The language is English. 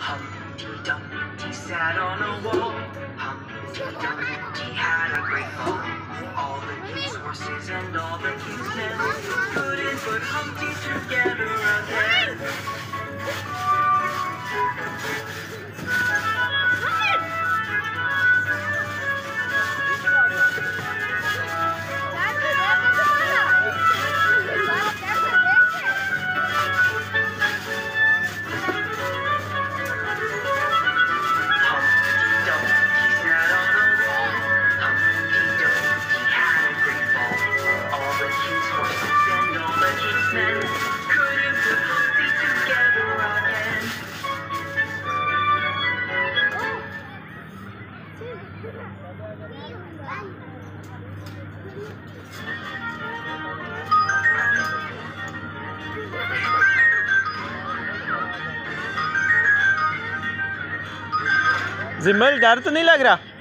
Humpty Dumpty sat on a wall. Humpty Dumpty had a great fall. All the king's horses and all the king's men couldn't put Humpty together again. जिमल, डर तो नहीं लग रहा?